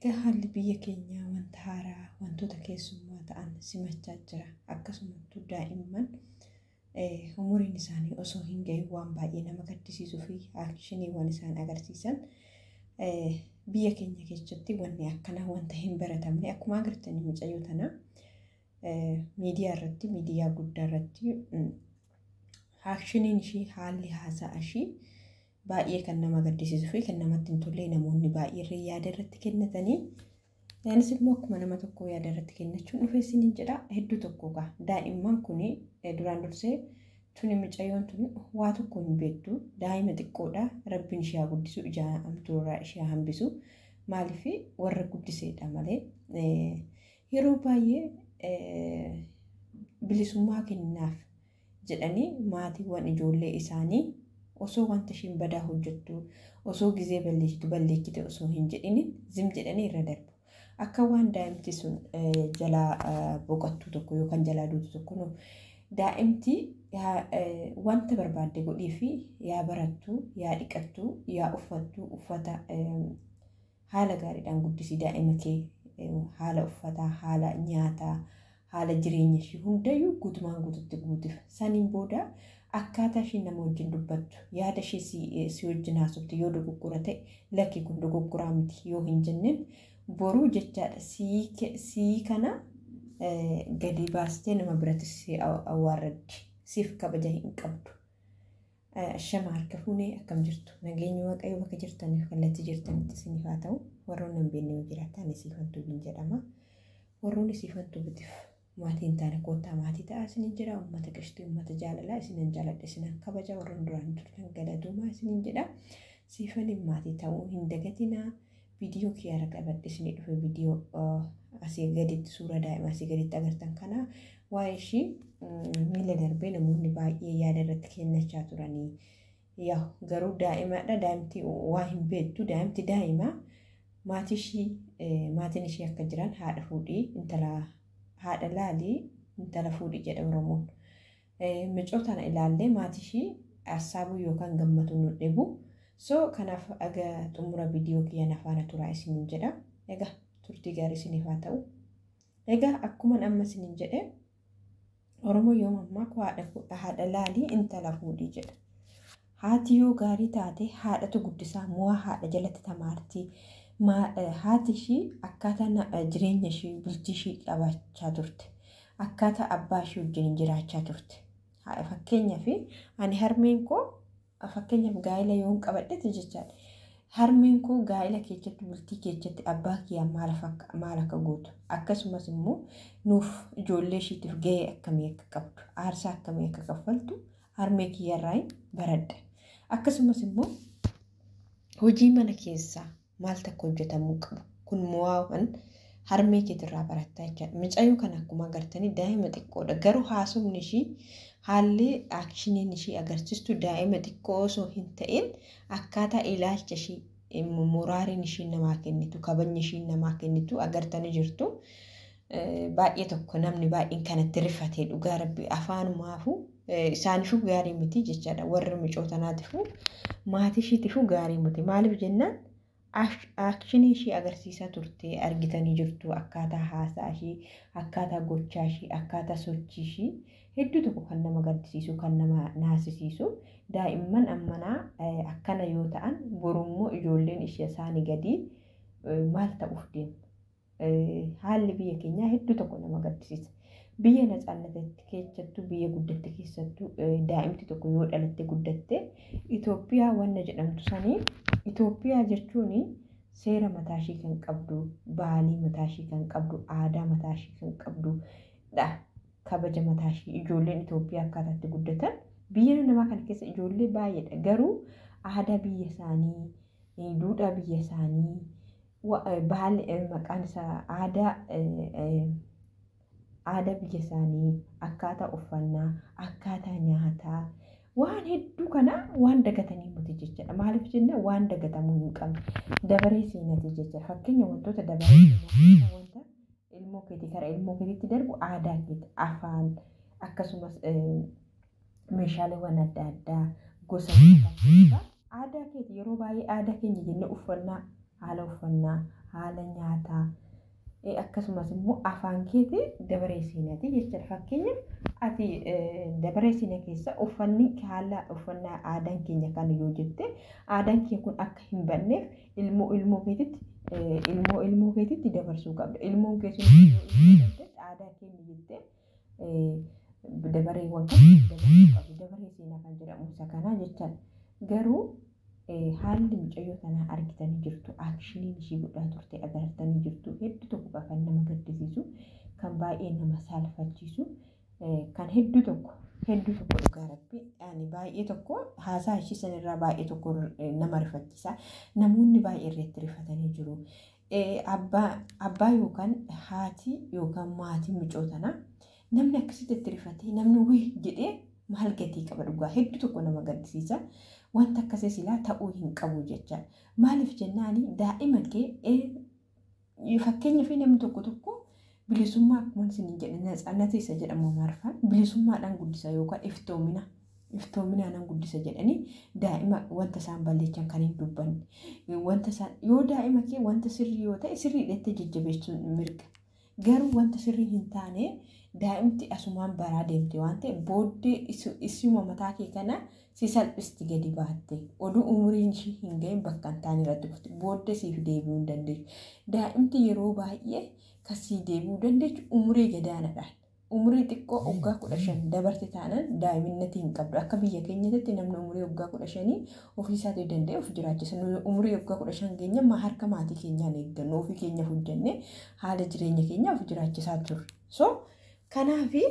haalli biyya keenyaa wanta haaraa wantoota keessummaa ta'an simachaa jira. Akkasumattuu daa'imman umuriin isaanii osoo hin gahin waan baay'ee nama gaddisiisuu fi aakshiniiwwan isaan agarsiisan biyya keenya keessatti wanni akkanaa wanta hin baratamne akkuma agartanii mucayyoo tana miidiyaa irratti miidiyaa guddaa irratti aakshiniin ishii haalli haasa'a ishii baay'ee kan nama gaddisiisuu fi kan namatti hin tolle namoonni baay'ee yaada irratti kennatanii yaanis immoo akkuma nama tokko yaada irratti kennachuun dhufeessin hin jedha hedduu tokkoga daa'imman kuni duraan dursee tuni mucayyoon tuni waa tokko hin beektu daa'ima xiqqoodha rabbiin ishee guddisu ija amtuurraa ishee hambisu maaliif warra guddiseedha malee yeroo baay'ee bilisummaa kennaaf jedhanii maatiiwwan ijoollee isaanii osoo wanta ishiin badaa hojjettu osoo gizee balleessite osoo hin jedhinin zim jedhanii irra darbu. Akka waan daa'imti sun jalaa boqottu tokko yookaan jalaa duutu tokko no daa'imti wanta barbaadde godhii fi yaa barattu yaa dhiqattu yaa uffattu uffata haala gaariidhaan guddisi daa'ima kee haala uffataa haala nyaataa haala jireenya ishee hundayyuu guutumaan guututti guutif saniin booda akkaataa isheen nama wajjin dubbattu yaada ishee si wajjin haasoftu yoo dogoggora ta'e lakki kun dogoggoraa miti yoo hin jenneen boruu jechaadha sii kana gadi baastee nama biratti si awwaarraddi siif kabaja hin qabdu. Shama harka fuunee akkam jirtu nageenya waaqayyo bakka jirtaniif kallattii jirtanitti isiniif haa ta'u warroonni hin beekne yoo jiraatan isiifantuu hin jedhama warroonni isiifantuu bitiif maatiin taane koottaa maatii ta'a isinin jedha uummata qishtii uummata jaalalaa isinin jaaladha isinan kabaja warroon duraan turtan galatoomaa isinin jedha siifaniin maatii ta'uu hin dagatinaa viidiyoo kiyyaara qabadhe isinii dhufe viidiyoo asii gaditti suura daa'ima asii gaditti agartan kana waa'ee ishii miila darbee namoonni baay'ee yaada irratti kennachaa turanii yaa garuu daa'imadha daa'imti waa hin beektu daa'imti daa'ima maatiin ishii akka jiran haadha fuudhii intala haadha laalii intala fuudhii jedha Oromoon. Micootana ilaallee maatii ishii assaabuu yookaan gammatu nu dhibu. So kanaaf aga xumura viidiyoo kiyyan afaana turaa isiniin jedha. Egaa turtii gaarii isiniif haa ta'u. Egaa akkuma amma isiniin jedhe Oromoo yoo mammaa haadha laalii intala fuudhii jedha. Haati yoo gaarii taate haadhatu guddisaa mu'aa haadha jalatti tamaartii. Haati ishii akkaataa jireenya ishii bultii ishii qabaachaa turte akkaataa abbaa ishii wajjin jiraachaa turte fakkeenyaaf ani harmeen koo fakkeenyaaf gaa'ela yoon qabadhe jechaadha harmeen koo gaa'ela keessatti bultii keessatti abbaa kiyyaa maal akka gootu akkasumas immoo nuuf ijoollee ishiitiif gahee akkamii akka qabdu aarsaa akkamii akka kaffaltu harmee kiyyarraa baradha akkasumas immoo hojii mana keessaa maal takka hojjetamuu qabu kun mo'aawwan harmee keetirraa barattaa jechaadha mucayyoo kana akkuma agartanii daa'ima xiqqoodha garuu haasofni ishii haalli aakshiniin ishii agarsiistu daa'ima xiqqoo osoo hin ta'in akkaataa ilaalcha ishii moraaliin ishii namaa kennitu kabajni ishii namaa kennitu agartanii jirtu baay'ee tokko namni baay'een kanatti rifatee dhugaa rabbi afaanumaafuu isaaniifuu gaarii miti jechaadha warri mucootanaatiifuu maatii ishiitiifuu gaarii miti maaliif jennaan akshinii ishii agarsiisaa turte argitanii jirtu akkaataa haasaa ishii akkaataa gochaa ishii akkaataa sochii ishii hedduu tokko kan nama gaddisiisu kan nama naasisiisu daa'imman ammanaa akkana yoo ta'an borummoo ijoolleen ishee isaanii gadi maal ta'uuf deemu haalli biyya keenyaa hedduu tokko nama gaddisiisa biyya naxaannatatti keessattuu biyya guddatte keessattuu daa'imti tokko yoo dhalatte guddatte Itoophiyaa wanna jedhamtu sanii Itoophiyaa jechuun seera mataa ishii kan qabdu baalii mataa ishii kan qabdu aadaa mataa ishii kan qabdu kabaja mataa ishii ijoolleen Itoophiyaa akkaataatti guddatan biyya namaa kana keessa ijoollee baay'eedha garuu aadaa biyya isaanii duudhaa biyya isaanii baalii maqaan isaa aadaa biyya isaanii akkaataa uffannaa akkaataa nyaataa waan hedduu kana waan dagatanii muti jechaadha maaliif jenna waan dagatamuu hin qabne dabaree seenati jecha fakkeenya wantoota dabaree seenati wanta ilmoo keetii karaa ilmoo keetiitti darbu aadaa keeti afaan akkasumas meeshaaleewwan adda addaa gosa aadaa keeti yeroo baay'ee aadaa keenya jenne uffannaa haala uffannaa haala nyaataa akkasumas immoo afaan keetii dabaree seenaati jechuudha. Fakkeenyaaf ati dabaree seenaa keessa uffanni haala uffannaa aadaan keenya kan yoo jette aadaan keenya kun akka hin banneef ilmoo keetitti dabarsuu qabda. Ilmoon keessatti aadaa keenya jettee dabareewwan kan dabarsuu qabdu. Dabaree seenaa kan jedhamu isa kanaa jechuudha. Garuu haalli mucayyoo kanaa argitanii jirtu aakshiniin ishii godhaa turte agartanii jirtu hedduu tokko kan nama gaddisiisu kan baay'ee nama saalfachiisu kan hedduu tokko dhugaa rabbi ani baay'ee tokko haasaa ishii sanirraa baay'ee tokko nama rifachiisa namoonni baay'ee irratti rifatanii jiru abbaa yookaan haati yookaan maatii mucootanaa namni akkasitti rifatee namni wii jedhee maal gatii qaba dhugaa hedduu tokko nama gaddisiisa. Wanta akkasii silaa ta'uu hin qabu jecha maaliif jennaani daa'ima kee fakkeenyaaf namni tokko bilisummaa akkuma isin jedhan natsaannata isa jedhamu marfaan bilisummaadhaan guddisa yookaan iftoominaadhaan guddisa jedhanii daa'ima wanta isaan balleessan kan hin dubbanne wanta isaan yoo daa'ima kee wanta sirrii yoo ta'e sirriidhaan jajjabeessuun mirga garuu wanta sirrii hin taane daa'imti asumaan baraa deemte waan ta'e booddee isuma mataa kee kana si salphisti gadi baatte oduu umuriin ishii hin gahin bakka hin taane irratti kufte booddee siif deebi'uu hin dandeessu. Daa'imti yeroo baay'ee kasii deebi'uu dandeessu umurii gadaanaadhaan umurii xiqqoo waggaa 15 dabarte taanaan daa'iminati hin qabdu. Akka biyya keenyatti namni umurii waggaa 15 ofii isaatii danda'e of jiraachisa. Umurii waggaa 15 keenya harka maatii keenyaan eeggannu ofii keenyaaf hojjennee haala jireenya keenyaa of jiraachisaa turre. So kanaafi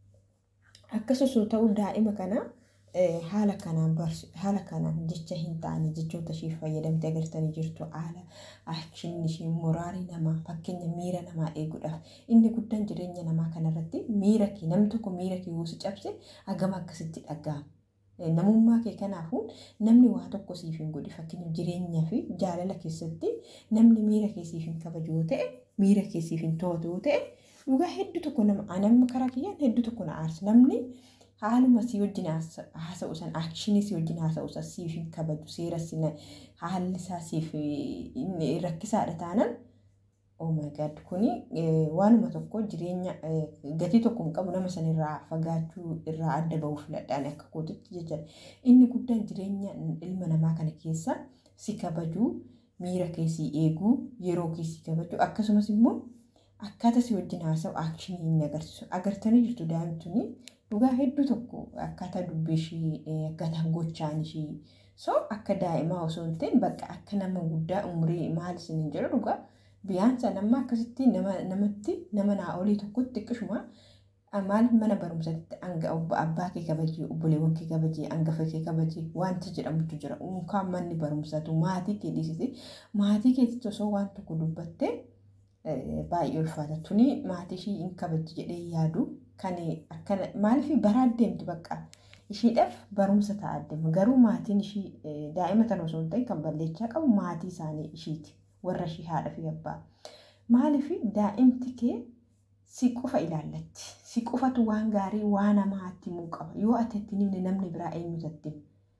akkasumas ta'uu daa'ima kana haala kanaan jecha hin taane jechoota ishee fayyadamte agartanii jirtu haala akshinii ishee moraalii namaa fakkeenya miira namaa eeguudhaaf inni guddaan jireenya namaa kanarratti miira kee namni tokko miira kee yoo si cabse hagam akkasitti dhaga'ama. Namummaa kee kanaafuu namni waa tokko siif hin godhi fakkeenya jireenyaa fi jaalala keessatti namni miira kee siif hin kabaju yoo ta'e miira kee siif hin to'atu yoo ta'e dhugaa hedduu tokko nama karaa kiyyaan hedduu tokko na aarsa namni haaluma si wajjin haasa'u san akshinii si wajjin haasa'u san siif hin kabaju seera sina haalli isaa siif rakkisaadha taanaan oh my god kuni waanuma tokko jireenya gatii tokko hin qabu nama sanirraa fagaachuu irraa adda ba'uuf filadhaan akka kootitti jechuudha. Inni guddaan jireenya ilma namaa kana keessa si kabajuu miira keessi eeguu yeroo keessi kabajuu akkasumas immoo akkaataa si wajjin haasa'u akshinii inni agarsiisu agartanii jirtu daa'imtuni dhugaa hedduu tokko akkaataa dubbishii akkaataa gochaan ishii so akka daa'imaa osoo hin ta'in bakka akka nama guddaa umurii maal isin hin jedhu dhugaa biyaansa nama akkasitti nama naa olii tokkotti xiqqishuma maal mana barumsaatti abbaa kee kabajee obboleewwan kee kabajee hangafa kee kabajee wanta jedhamutu jira unkaan manni barumsatu maatii kee dhiisite maatii keetitti osoo waan tokko dubbatte baay'ee ulfaata tuni maatii ishii hin kabajji jedhee yaadu kan akkana maaliif baraa deemti bakka ishiidhaaf barumsa ta'a deema garuu maatiin ishii daa'ima tan osoo hin ta'in kan balleechaa qabu maatii isaanii ishiiti warra ishii haadha fi abbaa maaliif daa'imti kee si qofa ilaallatti si qofatu waan gaarii waan namaatti himuu qaba yoo ati itti himne namni biraa eenyutatti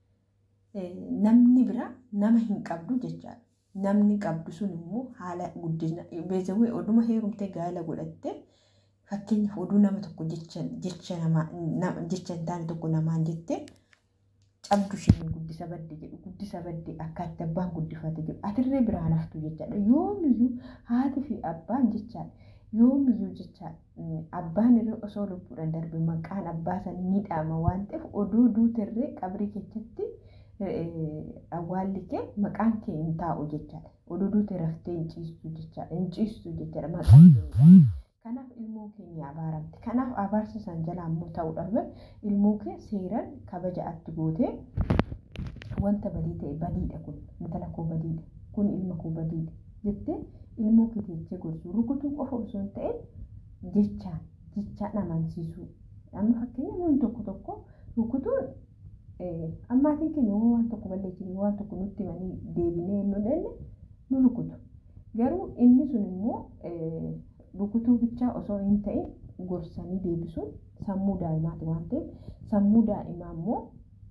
namni biraa nama hin qabdu jechaadha. Namni qabdu sun immoo haala guddina beezawee oduma heerumtee gaala godhatte fakkeenyaaf oduu nama tokko jecha hin taane tokko namaan jette cabdu isheen guddisa badde akkaatti abbaan guddifate jedhu atirree biraan haftu jechaadha. Yoomiyyuu haati fi abbaan jechaadha. Yoomiyyuu jechaadha abbaan irra osoo lubbuudhaan darbe maqaan abbaa sanii ni dhaama waan ta'eef oduu duuterree qabrii keessatti awwaalli kee maqaan kee hin taa'u jechaadha. Oduu duute raftee hin ciistu jechaadha maqaan kee. Kanaaf ilmoo keenya abaaramte. Kanaaf abaarsa san jalaa immoo ta'uudhaaf ilmoo kee seeraan kabaja atti gootee wanta badii ta'e badiidha kun intala koo badiidha kun ilma koo badiidha jettee ilmoo kee teessee gorsuu rukutuu qofa osoo hin ta'in jechaan amansiisuu. Amma fakkeenya namni tokko rukutuun ammaatiin keenya waan tokko balleessanii waan tokko nutti himanii deebinee nu dhenne nu rukutu. Garuu inni sun immoo rukutuu bichaa osoo hin ta'in gorsanii deebisuun sammuu daa'imaati waan ta'eef sammuu daa'imaa immoo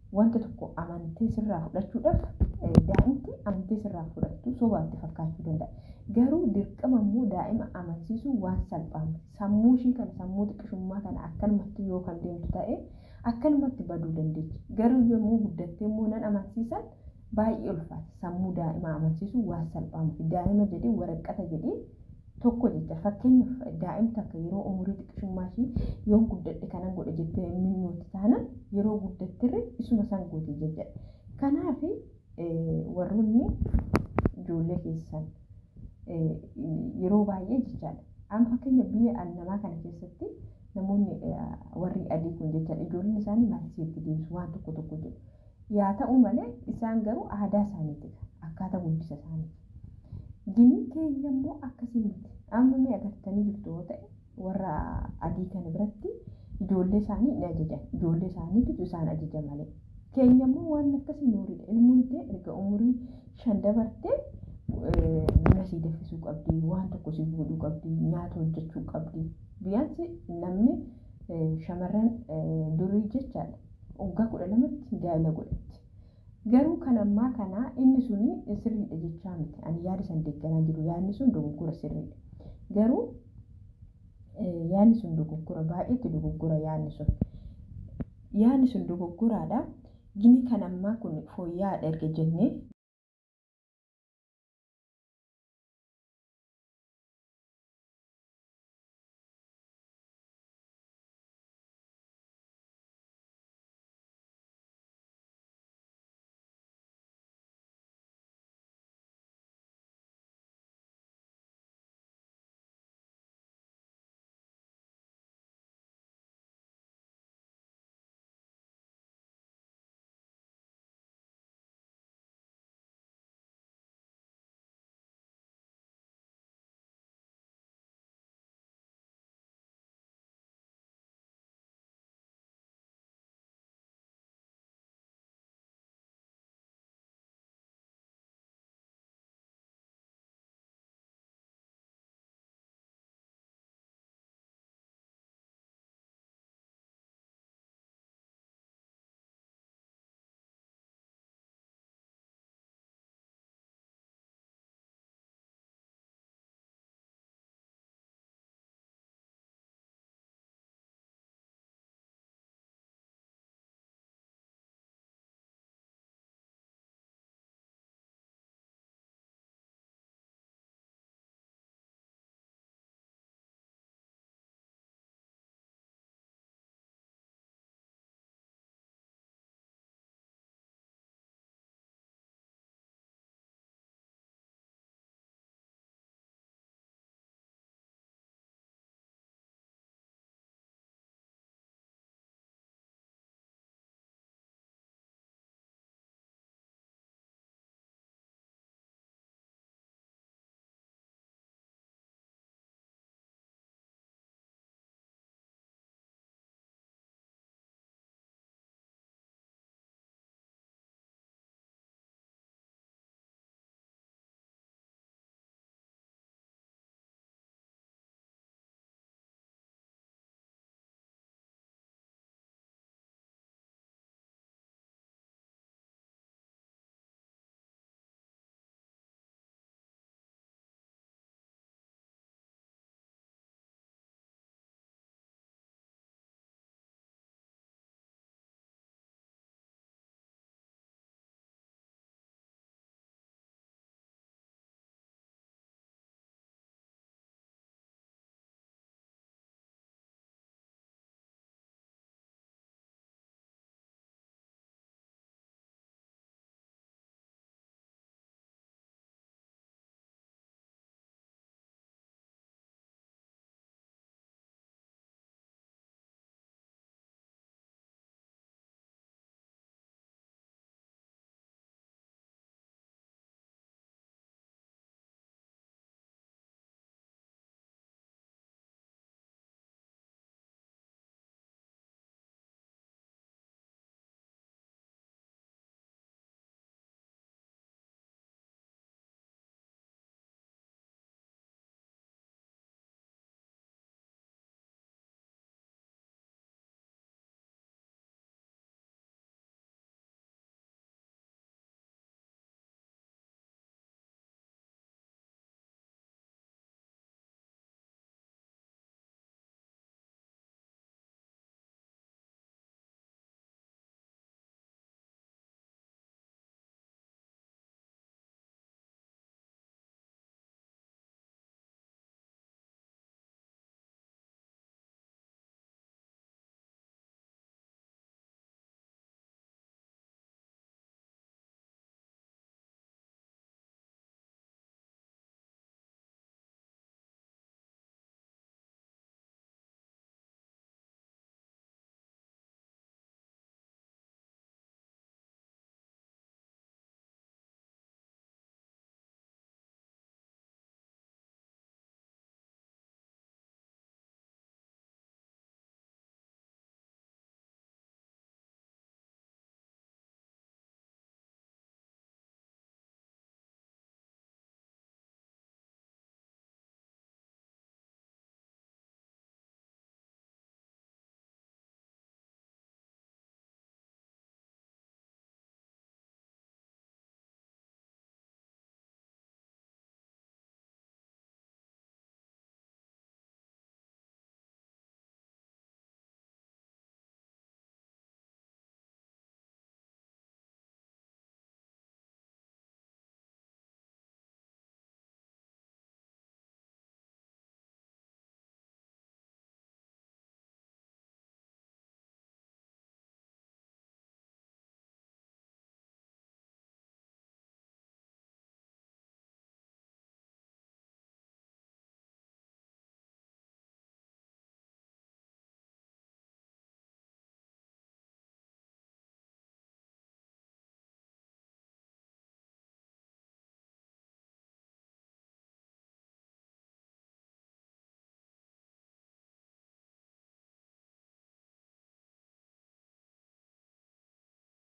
wanta tokko amantii sirraa fudhachuudhaaf daa'imti amantii sirraa fudhattu sobaatti fakkaachuu danda'a. Garuu dirqama immoo daa'ima amansiisuu waan salphaam sammuu ishii kan sammuu xiqqishummaa kana akkanumatti yoo kan deemtu ta'e akkanumatti baduu dandeechi. Garuu yommuu guddattee immoo nan amansiisan baay'ee ulfaata. Sammuu daa'ima amansiisuu waan salphaam daa'ima jedhee waraqata jedhee tokko jecha fakkeenyaaf daa'imta akka yeroo umurii xiqqishummaa ishii yoo guddadhe kanan godhe jettee minyooti taana yeroo guddattirre isuma san goote jecha. Kanaaf warroonni ijoollee keessan yeroo baay'ee jechaadha. Amma fakkeenya biyya namaa kana keessatti namoonni warri adii kun jechaadha ijoolleen isaanii maatiitti deemsu waan tokko tokko jedhu. Yaa ta'u malee isaan garuu aadaa isaaniiti akkaataa guddisa isaaniiti. Gini keenya immoo akkasii miti. Amma ni agartanii jirtu yoo ta'e warra adii kana biratti ijoollee isaanii ni ajajan. Ijoollee isaaniitu isaan ajaja malee. Keenya immoo waan akkasii nuuriidha. Ilmoon ta'e erga umurii 5 dabartee buna sii danfisuu qabdi, waan tokko sii godhuu qabdi, nyaata hojjechuu qabdi. Biyyaansi namni shamarran durii jechaadha. Waggaa 12tti gaa'ela godhatti. Garuu kan ammaa kana inni suni sirriidha jechaa miti. Ani yaada san deeggaraa jiru. Yaadni sun dogoggora sirriidha. Garuu yaadni sun dogoggora baay'eetti dogoggora yaadni sun. Yaadni sun dogoggoraadha. Gini kan ammaa kun fooyya'aadha erga jennee